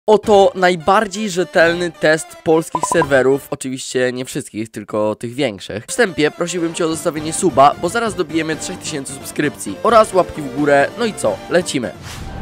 Oto najbardziej rzetelny test polskich serwerów, oczywiście nie wszystkich, tylko tych większych. W wstępie prosiłbym cię o zostawienie suba, bo zaraz dobijemy 3000 subskrypcji oraz łapki w górę, no i co, lecimy.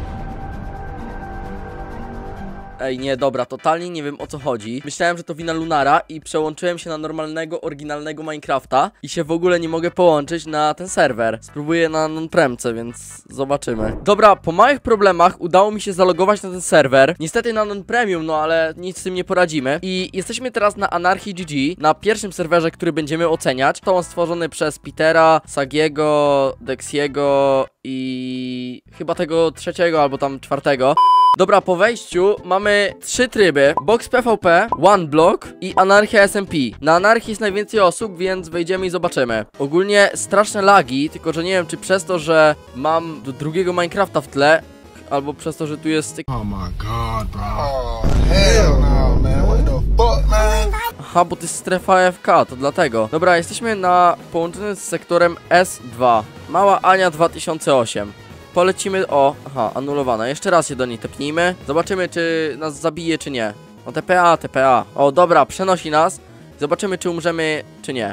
Ej, nie, dobra, totalnie nie wiem o co chodzi. Myślałem, że to wina Lunara i przełączyłem się na normalnego, oryginalnego Minecrafta i się w ogóle nie mogę połączyć na ten serwer. Spróbuję na non-premce, więc zobaczymy. Dobra, po małych problemach udało mi się zalogować na ten serwer. Niestety na non-premium, no ale nic z tym nie poradzimy. I jesteśmy teraz na Anarchy GG, na pierwszym serwerze, który będziemy oceniać. To on stworzony przez Petera, Sagiego, Dexiego i chyba tego trzeciego albo tam czwartego. Dobra, po wejściu mamy 3 tryby: Box PvP, One Block i Anarchia SMP. Na Anarchii jest najwięcej osób, więc wejdziemy i zobaczymy. Ogólnie straszne lagi, tylko że nie wiem, czy przez to, że mam drugiego Minecrafta w tle, albo przez to, że tu jest... Oh my god, bro. Oh, hell no, man. What the fuck, man? Aha, bo to jest strefa AFK, to dlatego. Dobra, jesteśmy połączony z sektorem S2. Mała Ania 2008. Polecimy, aha, anulowana. Jeszcze raz się do niej tepnijmy. Zobaczymy, czy nas zabije, czy nie. O, TPA, TPA. O, dobra, przenosi nas. Zobaczymy, czy umrzemy, czy nie.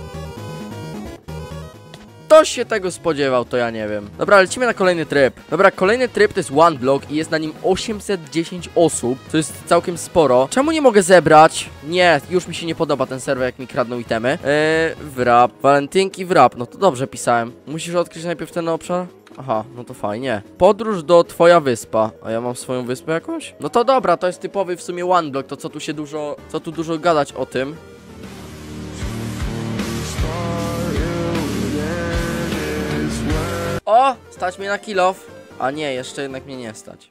Ktoś się tego spodziewał, to ja nie wiem. Dobra, lecimy na kolejny tryb. Dobra, kolejny tryb to jest One Block i jest na nim 810 osób. To jest całkiem sporo. Czemu nie mogę zebrać? Nie, już mi się nie podoba ten serwer, jak mi kradną itemy. Wrap, walentynki, wrap. No to dobrze pisałem. Musisz odkryć najpierw ten obszar. Aha, no to fajnie. Podróż do twoja wyspa. A ja mam swoją wyspę jakąś? No to dobra, to jest typowy w sumie One Block. To co tu dużo gadać o tym. O! Stać mnie na kill off. A nie, jeszcze jednak mnie nie stać.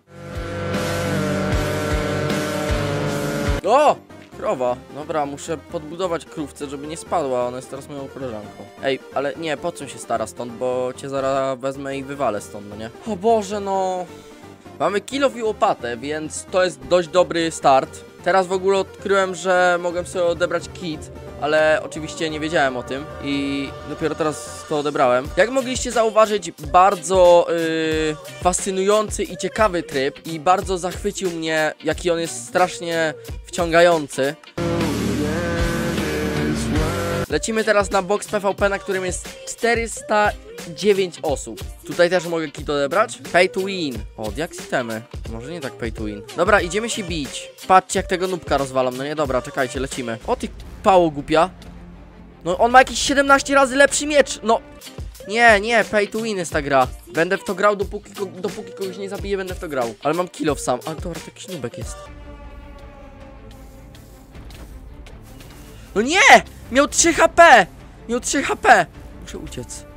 O! Krowa. Dobra, muszę podbudować krówce, żeby nie spadła. Ona jest teraz moją koleżanką. Ej, ale nie, po co się stara stąd, bo cię zaraz wezmę i wywalę stąd, no nie? O Boże, no. Mamy kill off i łopatę, więc to jest dość dobry start. Teraz w ogóle odkryłem, że mogłem sobie odebrać kit, ale oczywiście nie wiedziałem o tym i dopiero teraz to odebrałem. Jak mogliście zauważyć, bardzo fascynujący i ciekawy tryb i bardzo zachwycił mnie, jaki on jest strasznie wciągający. Lecimy teraz na Box PvP, na którym jest 409 osób. Tutaj też mogę kit odebrać. Pay to win. O, diaksitemy. Może nie tak pay to win. Dobra, idziemy się bić. Patrzcie, jak tego nubka rozwalam. No nie, dobra, czekajcie, lecimy. O ty pało głupia. No on ma jakieś 17 razy lepszy miecz. No. Nie, pay to win jest ta gra. Będę w to grał, dopóki kogoś nie zabiję, będę w to grał. Ale mam kill off sam. Ale dobra, to jakiś nubek jest. No nie! Miał 3 HP! Miał 3 HP! Muszę uciec.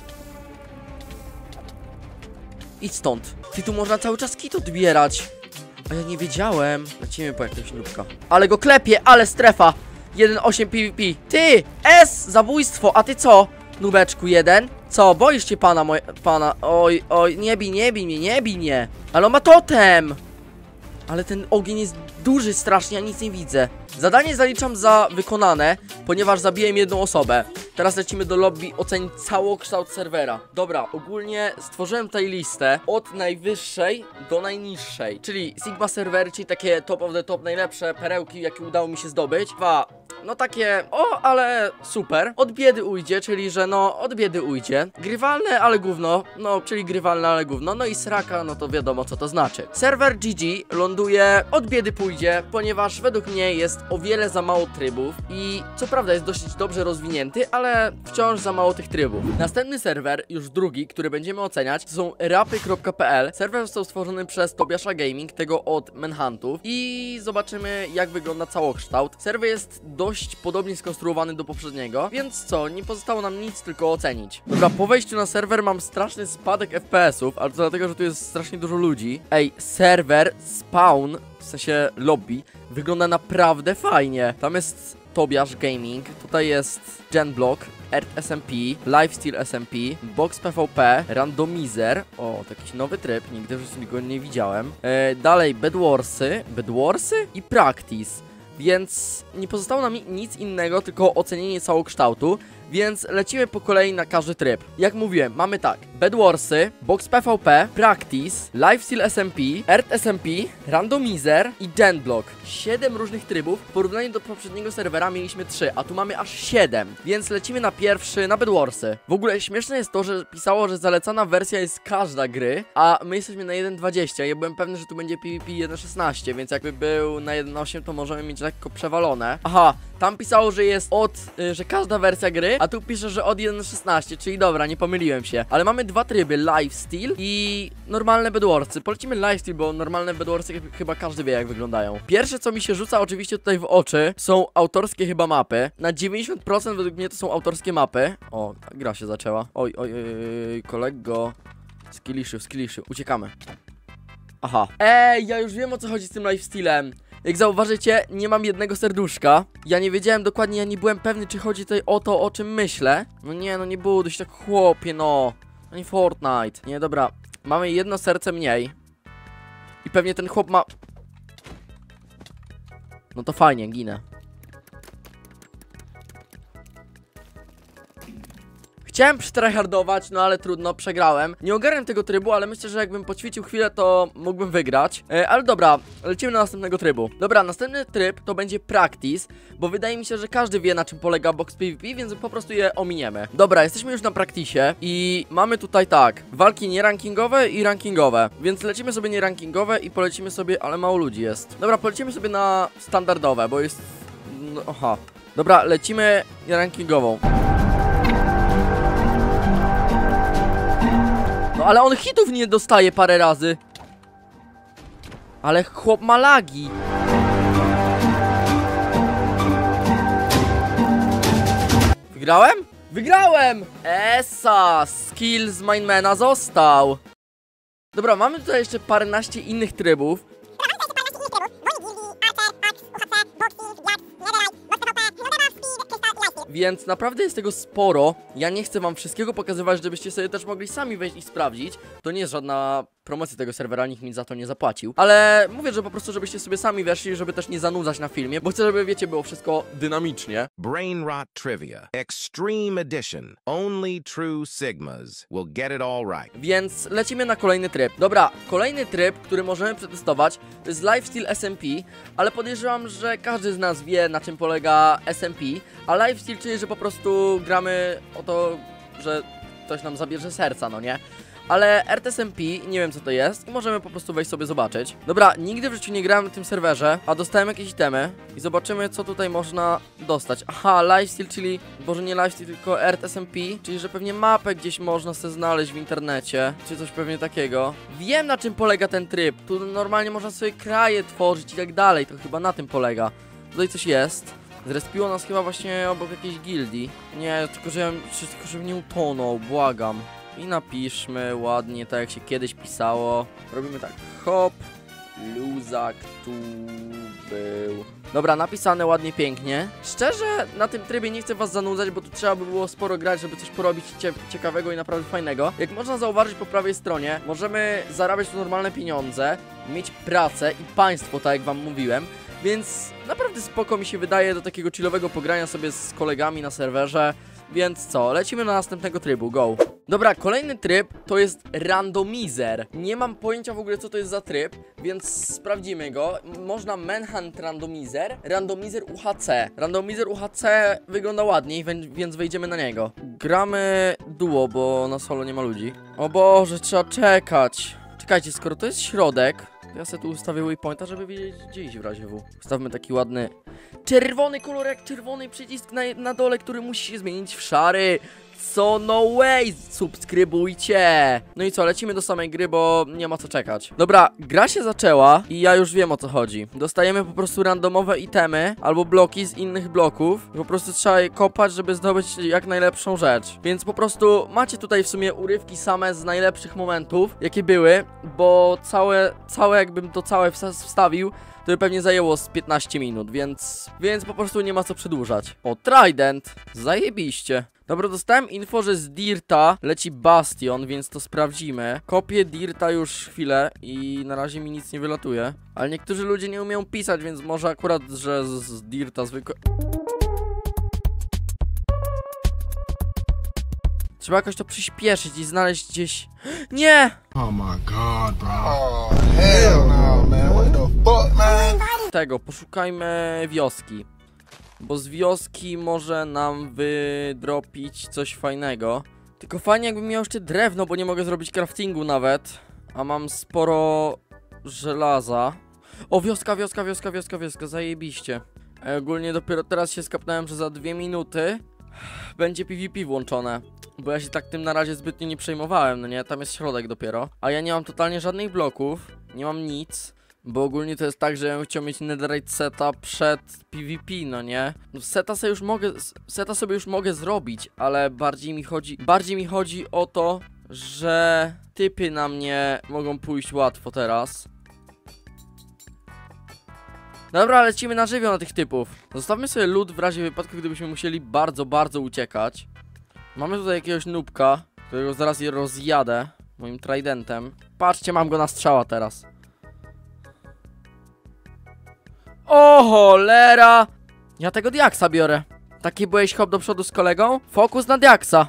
Idź stąd. Ty, tu można cały czas kit odbierać. A ja nie wiedziałem. Lecimy po jakiegoś nubka. Ale go klepie, ale strefa. 1.8 PvP. Ty! S! Zabójstwo! A ty co? Nubeczku 1. Co? Boisz się pana? Oj, nie bij mnie. Ale on ma totem! Ale ten ogień jest duży strasznie, ja nic nie widzę. Zadanie zaliczam za wykonane, ponieważ zabiłem jedną osobę. Teraz lecimy do lobby ocenić całokształt serwera. Dobra, ogólnie stworzyłem tutaj listę od najwyższej do najniższej, czyli Sigma serwery, czyli takie top of the top, najlepsze perełki, jakie udało mi się zdobyć. No takie, ale super. Od biedy ujdzie, czyli że no, od biedy ujdzie. Grywalne, ale gówno, no, czyli grywalne, ale gówno. No i sraka, no to wiadomo, co to znaczy. Serwer GG ląduje, od biedy pójdzie, ponieważ według mnie jest o wiele za mało trybów i co prawda jest dosyć dobrze rozwinięty, ale wciąż za mało tych trybów. Następny serwer, już drugi, który będziemy oceniać, to są rapy.pl. Serwer został stworzony przez Tobiasza Gaming, tego od Manhuntów, i zobaczymy, jak wygląda całokształt. Serwer jest dość podobnie skonstruowany do poprzedniego, więc co, nie pozostało nam nic, tylko ocenić. Dobra, po wejściu na serwer mam straszny spadek FPS-ów, ale to dlatego, że tu jest strasznie dużo ludzi. Ej, serwer spawn, w sensie lobby, wygląda naprawdę fajnie. Tam jest Tobiasz Gaming, tutaj jest Genblock, Earth SMP, Lifesteal SMP, Box PvP, Randomizer. O, to jakiś nowy tryb, nigdy w życiu go nie widziałem. Dalej Bedwarsy i Practice. Więc nie pozostało nam nic innego, tylko ocenienie całokształtu. Więc lecimy po kolei na każdy tryb. Jak mówiłem, mamy tak: Bedwarsy, Box PvP, Practice, Lifesteal SMP, Earth SMP, Randomizer i Genblock. 7 różnych trybów. W porównaniu do poprzedniego serwera mieliśmy 3, a tu mamy aż 7. Więc lecimy na pierwszy, na Bedwarsy. W ogóle śmieszne jest to, że pisało, że zalecana wersja jest każda gry, a my jesteśmy na 1.20. Ja byłem pewny, że tu będzie PvP 1.16, więc jakby był na 1.8, to możemy mieć lekko przewalone. Aha, tam pisało, że jest że każda wersja gry, a tu pisze, że od 1.16, czyli dobra, nie pomyliłem się. Ale mamy dwa tryby, Lifesteal i normalne Bedwarsy. Polecimy Lifesteal, bo normalne Bedwarsy chyba każdy wie, jak wyglądają. Pierwsze, co mi się rzuca oczywiście tutaj w oczy, są autorskie chyba mapy. Na 90% według mnie to są autorskie mapy. O, ta gra się zaczęła. Oj, kolego. Skillishu, uciekamy. Aha. Ja już wiem, o co chodzi z tym Lifestealem. Jak zauważycie, nie mam jednego serduszka. Ja nie wiedziałem dokładnie, ja nie byłem pewny, czy chodzi tutaj o to, o czym myślę. No nie, no nie buduj się tak, chłopie, no. No nie Fortnite. Nie, dobra. Mamy jedno serce mniej. I pewnie ten chłop ma... No to fajnie, ginę. Chciałem przytryhardować, no ale trudno, przegrałem. Nie ogarniam tego trybu, ale myślę, że jakbym poćwiczył chwilę, to mógłbym wygrać. Ale dobra, lecimy do następnego trybu. Dobra, następny tryb to będzie Practice, bo wydaje mi się, że każdy wie, na czym polega box PvP, więc po prostu je ominiemy. Dobra, jesteśmy już na Practice i mamy tutaj tak, walki nierankingowe i rankingowe. Więc lecimy sobie nierankingowe i polecimy sobie, ale mało ludzi jest. Dobra, polecimy sobie na standardowe, bo jest... No, aha. Dobra, lecimy nierankingową. No ale on hitów nie dostaje parę razy. Ale chłop ma lagi. Wygrałem? Wygrałem! Esa! Skill z Mindmana został. Dobra, mamy tutaj jeszcze paręnaście innych trybów. Więc naprawdę jest tego sporo. Ja nie chcę wam wszystkiego pokazywać, żebyście sobie też mogli sami wejść i sprawdzić. To nie jest żadna promocja tego serwera, nikt mi za to nie zapłacił. Ale mówię, że po prostu, żebyście sobie sami weszli, żeby też nie zanudzać na filmie, bo chcę, żeby, wiecie, było wszystko dynamicznie. Brain Rot Trivia. Extreme Edition. Only true Sigmas will get it all right. Więc lecimy na kolejny tryb. Dobra, kolejny tryb, który możemy przetestować, to jest Lifesteal SMP, ale podejrzewam, że każdy z nas wie, na czym polega SMP, a Lifesteal, czyli że po prostu gramy o to, że ktoś nam zabierze serca, no nie? Ale RTSMP, nie wiem co to jest i możemy po prostu wejść sobie zobaczyć. Dobra, nigdy w życiu nie grałem na tym serwerze, a dostałem jakieś itemy i zobaczymy, co tutaj można dostać. Aha, Lifesteal, czyli, może nie Lifesteal, tylko RTSMP, czyli że pewnie mapę gdzieś można sobie znaleźć w internecie, czy coś pewnie takiego. Wiem, na czym polega ten tryb, tu normalnie można sobie kraje tworzyć i tak dalej, to chyba na tym polega. Tutaj coś jest. Zrespiło nas chyba właśnie obok jakiejś gildii. Nie, tylko żebym nie utonął, błagam. I napiszmy ładnie, tak jak się kiedyś pisało. Robimy tak, hop, luzak tu był. Dobra, napisane ładnie, pięknie. Szczerze, na tym trybie nie chcę was zanudzać, bo tu trzeba by było sporo grać, żeby coś porobić ciekawego i naprawdę fajnego. Jak można zauważyć po prawej stronie, możemy zarabiać tu normalne pieniądze, mieć pracę i państwo, tak jak wam mówiłem. Więc naprawdę spoko mi się wydaje do takiego chillowego pogrania sobie z kolegami na serwerze. Więc co, lecimy do następnego trybu, go. Dobra, kolejny tryb to jest Randomizer. Nie mam pojęcia w ogóle, co to jest za tryb, więc sprawdzimy go. Można Manhunt Randomizer, Randomizer UHC. Randomizer UHC wygląda ładniej, więc wejdziemy na niego. Gramy duo, bo na solo nie ma ludzi. O Boże, trzeba czekać. Czekajcie, skoro to jest środek, to ja sobie tu ustawię waypointa, żeby wiedzieć, gdzie iść w razie W. Ustawmy taki ładny czerwony kolor, jak czerwony przycisk na dole, który musi się zmienić w szary. Co? No way! Subskrybujcie! No i co, lecimy do samej gry, bo nie ma co czekać. Dobra, gra się zaczęła i ja już wiem, o co chodzi. Dostajemy po prostu randomowe itemy albo bloki z innych bloków. Po prostu trzeba je kopać, żeby zdobyć jak najlepszą rzecz. Więc po prostu macie tutaj w sumie urywki same z najlepszych momentów, jakie były, bo całe jakbym to całe wstawił, to by pewnie zajęło z 15 minut, więc po prostu nie ma co przedłużać. O, Trident! Zajebiście! Dobra, dostałem info, że z Dirta leci Bastion, więc to sprawdzimy. Kopię Dirta już chwilę i na razie mi nic nie wylatuje. Ale niektórzy ludzie nie umieją pisać, więc może akurat, że z Dirta zwykłe... Trzeba jakoś to przyspieszyć i znaleźć gdzieś... Nie! Oh my god, bro. Oh, hell no, man. What the fuck, man? Tego, poszukajmy wioski. Bo z wioski może nam wydropić coś fajnego. Tylko fajnie jakbym miał jeszcze drewno, bo nie mogę zrobić craftingu nawet. A mam sporo żelaza. O, wioska, zajebiście. Ogólnie dopiero teraz się skapnąłem, że za 2 minuty będzie PvP włączone. Bo ja się tak tym na razie zbytnio nie przejmowałem, no nie? Tam jest środek dopiero. A ja nie mam totalnie żadnych bloków. Nie mam nic. Bo ogólnie to jest tak, że ja bym chciał mieć netherite seta przed PvP, no nie? No seta sobie już mogę zrobić, ale bardziej mi chodzi o to, że typy na mnie mogą pójść łatwo teraz. Dobra, lecimy na żywioł na tych typów. Zostawmy sobie lód w razie wypadku, gdybyśmy musieli bardzo uciekać. Mamy tutaj jakiegoś nubka, którego zaraz je rozjadę moim tridentem. Patrzcie, mam go na strzała teraz. O cholera! Ja tego diaksa biorę. Taki byłeś hop do przodu z kolegą? Fokus na diaksa.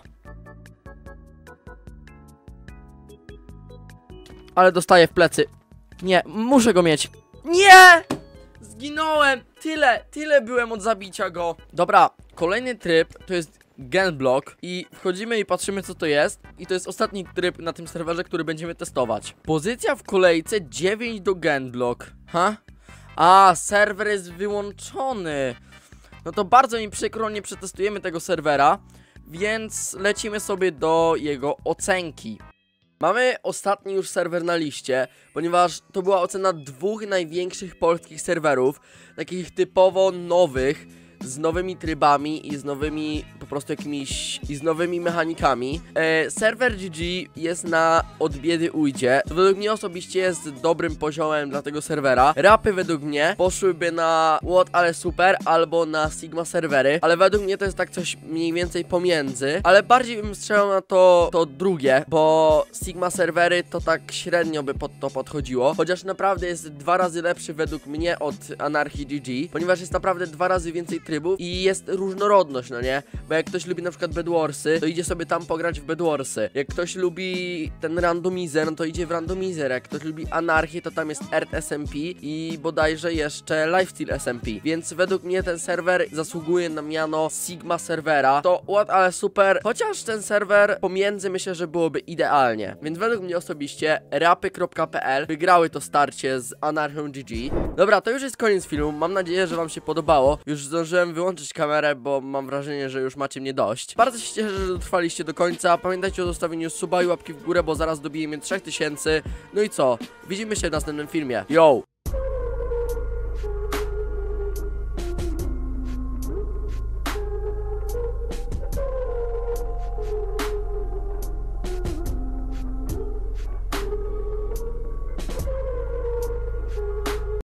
Ale dostaję w plecy. Nie, muszę go mieć. Nie! Zginąłem! Tyle byłem od zabicia go. Dobra, kolejny tryb to jest Genblock i wchodzimy i patrzymy co to jest. I to jest ostatni tryb na tym serwerze, który będziemy testować. Pozycja w kolejce 9 do Genblock. Ha? A, serwer jest wyłączony. No to bardzo mi przykro, nie przetestujemy tego serwera, więc lecimy sobie do jego ocenki. Mamy ostatni już serwer na liście, ponieważ to była ocena 2 największych polskich serwerów, takich typowo nowych, z nowymi trybami i z nowymi po prostu i z nowymi mechanikami. Serwer GG jest na od biedy ujdzie, co według mnie osobiście jest dobrym poziomem dla tego serwera. Rapy według mnie poszłyby na What ale super albo na Sigma serwery, ale według mnie to jest tak coś mniej więcej pomiędzy, ale bardziej bym strzelał na to drugie, bo Sigma serwery to tak średnio by pod to podchodziło, chociaż naprawdę jest 2 razy lepszy według mnie od Anarchy GG, ponieważ jest naprawdę 2 razy więcej trybów i jest różnorodność, no nie? Bo jak ktoś lubi na przykład Bedwarsy, to idzie sobie tam pograć w Bedwarsy. Jak ktoś lubi ten randomizer, no to idzie w randomizer. Jak ktoś lubi anarchię, to tam jest Earth SMP i bodajże jeszcze Lifesteal SMP. Więc według mnie ten serwer zasługuje na miano Sigma serwera. To ład, ale super. Chociaż ten serwer pomiędzy myślę, że byłoby idealnie. Więc według mnie osobiście rapy.pl wygrały to starcie z Anarchią GG. Dobra, to już jest koniec filmu. Mam nadzieję, że wam się podobało. Już zdążyłem wyłączyć kamerę, bo mam wrażenie, że już macie mnie dość. Bardzo się cieszę, że dotrwaliście do końca. Pamiętajcie o zostawieniu suba i łapki w górę, bo zaraz dobijemy 3000. No i co? Widzimy się w następnym filmie. Yo!